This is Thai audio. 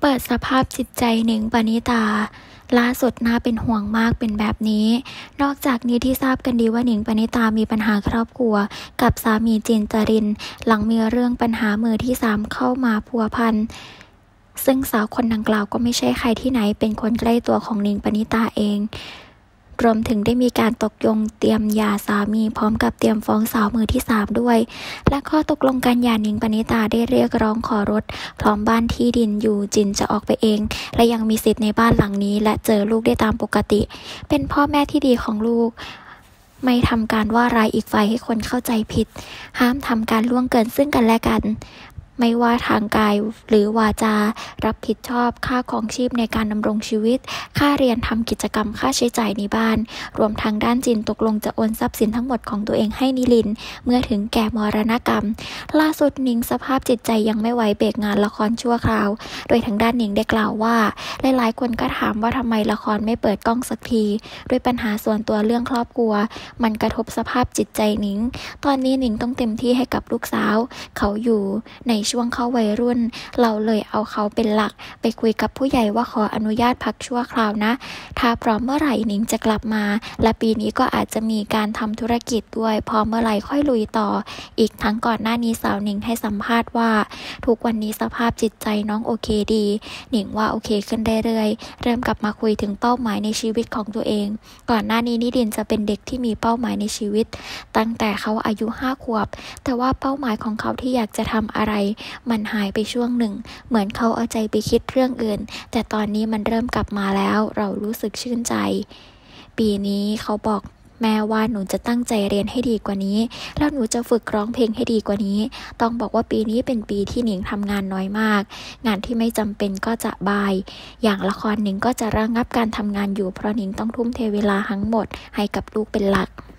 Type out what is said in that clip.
เปิดสภาพจิตใจหนิงปณิตาล่าสุดน่าเป็นห่วงมากเป็นแบบนี้นอกจากนี้ที่ทราบกันดีว่าหนิงปณิตามีปัญหาครอบครัวกับสามีจินจรินหลังมีเรื่องปัญหามือที่3เข้ามาพัวพันซึ่งสาวคนดังกล่าวก็ไม่ใช่ใครที่ไหนเป็นคนใกล้ตัวของหนิงปณิตาเองรวมถึงได้มีการตกลงเตรียมหย่าสามีพร้อมกับเตรียมฟ้องสาวมือที่3ด้วยและข้อตกลงการหย่าหนิงปณิตาได้เรียกร้องขอรถพร้อมบ้านที่ดินอยู่จินจะออกไปเองและยังมีสิทธิ์ในบ้านหลังนี้และเจอลูกได้ตามปกติเป็นพ่อแม่ที่ดีของลูกไม่ทำการว่าร้ายอีกฝ่ายให้คนเข้าใจผิดห้ามทำการล่วงเกินซึ่งกันและกันไม่ว่าทางกายหรือวาจารับผิดชอบค่าของชีพในการดำรงชีวิตค่าเรียนทำกิจกรรมค่าใช้จ่ายในบ้านรวมทางด้านจินตกลงจะโอนทรัพย์สินทั้งหมดของตัวเองให้นิลินเมื่อถึงแก่มรณกรรมล่าสุดหนิงสภาพจิตใจยังไม่ไหวเบรกงานละครชั่วคราวโดยทางด้านหนิงได้กล่าวว่าหลายๆคนก็ถามว่าทำไมละครไม่เปิดกล้องสักทีด้วยปัญหาส่วนตัวเรื่องครอบครัวมันกระทบสภาพจิตใจหนิงตอนนี้หนิงต้องเต็มที่ให้กับลูกสาวเขาอยู่ในช่วงเข้าวัยรุ่นเราเลยเอาเขาเป็นหลักไปคุยกับผู้ใหญ่ว่าขออนุญาตพักชั่วคราวนะถ้าพร้อมเมื่อไหร่หนิงจะกลับมาและปีนี้ก็อาจจะมีการทำธุรกิจด้วยพอเมื่อไหร่ค่อยลุยต่ออีกทั้งก่อนหน้านี้สาวหนิงให้สัมภาษณ์ว่าทุกวันนี้สภาพจิตใจน้องโอเคดีหนิงว่าโอเคขึ้นเรื่อยๆเริ่มกลับมาคุยถึงเป้าหมายในชีวิตของตัวเองก่อนหน้านี้นิดินจะเป็นเด็กที่มีเป้าหมายในชีวิตตั้งแต่เขาอายุ5 ขวบแต่ว่าเป้าหมายของเขาที่อยากจะทำอะไรมันหายไปช่วงหนึ่งเหมือนเขาเอาใจไปคิดเรื่องอื่นแต่ตอนนี้มันเริ่มกลับมาแล้วเรารู้สึกชื่นใจปีนี้เขาบอกแม่ว่าหนูจะตั้งใจเรียนให้ดีกว่านี้แล้วหนูจะฝึกร้องเพลงให้ดีกว่านี้ต้องบอกว่าปีนี้เป็นปีที่หนิงทำงานน้อยมากงานที่ไม่จำเป็นก็จะบายอย่างละครหนิงก็จะระงับการทำงานอยู่เพราะหนิงต้องทุ่มเทเวลาทั้งหมดให้กับลูกเป็นหลัก